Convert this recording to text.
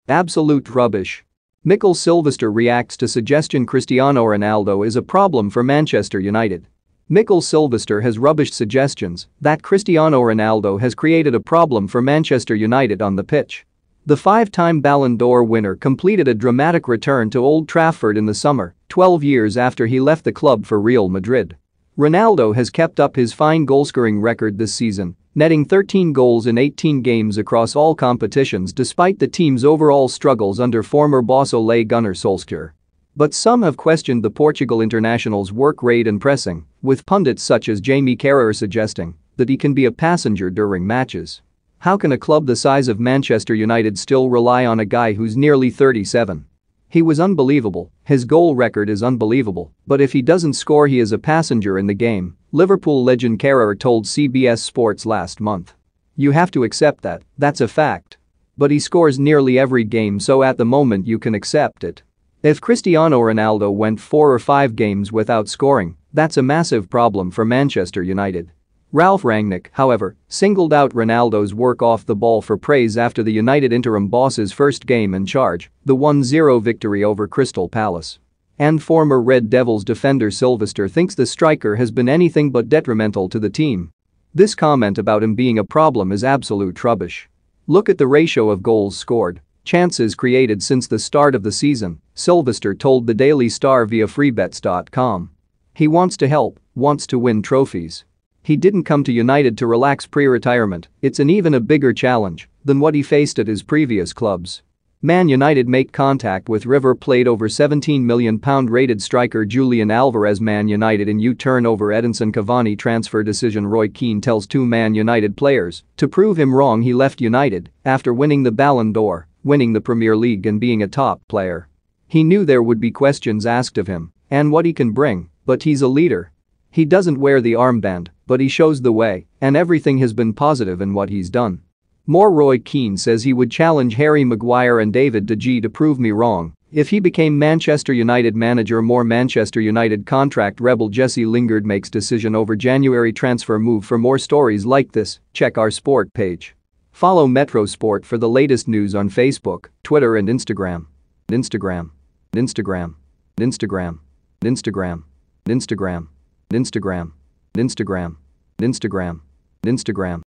Absolute rubbish. Mikkel Silvester reacts to suggestion Cristiano Ronaldo is a problem for Manchester United. Mikkel Silvester has rubbished suggestions that Cristiano Ronaldo has created a problem for Manchester United on the pitch. The five-time Ballon d'Or winner completed a dramatic return to Old Trafford in the summer, 12 years after he left the club for Real Madrid. Ronaldo has kept up his fine goalscoring record this season, netting 13 goals in 18 games across all competitions despite the team's overall struggles under former boss Ole Gunnar Solskjaer. But some have questioned the Portugal international's work rate and pressing, with pundits such as Jamie Carragher suggesting that he can be a passenger during matches. How can a club the size of Manchester United still rely on a guy who's nearly 37? He was unbelievable, his goal record is unbelievable, but if he doesn't score he is a passenger in the game, Liverpool legend Carragher told CBS Sports last month. You have to accept that, that's a fact. But he scores nearly every game, so at the moment you can accept it. If Cristiano Ronaldo went 4 or 5 games without scoring, that's a massive problem for Manchester United. Ralf Rangnick, however, singled out Ronaldo's work off the ball for praise after the United interim boss's first game in charge, the 1-0 victory over Crystal Palace. And former Red Devils defender Silvester thinks the striker has been anything but detrimental to the team. This comment about him being a problem is absolute rubbish. Look at the ratio of goals scored, chances created since the start of the season, Silvester told the Daily Star via freebets.com. He wants to help, wants to win trophies. He didn't come to United to relax pre-retirement, it's an even a bigger challenge than what he faced at his previous clubs. Man United make contact with River Plate over £17 million rated striker Julian Alvarez. Man United in U-turn over Edinson Cavani transfer decision. Roy Keane tells two Man United players to prove him wrong. He left United after winning the Ballon d'Or, winning the Premier League and being a top player. He knew there would be questions asked of him and what he can bring, but he's a leader. He doesn't wear the armband, but he shows the way, and everything has been positive in what he's done. More. Roy Keane says he would challenge Harry Maguire and David De Gea to prove me wrong if he became Manchester United manager. More. Manchester United contract rebel Jesse Lingard makes decision over January transfer move. For more stories like this, check our sport page. Follow Metro Sport for the latest news on Facebook, Twitter and Instagram. Instagram. Instagram. Instagram. Instagram. Instagram. Instagram. Instagram. Instagram. Instagram.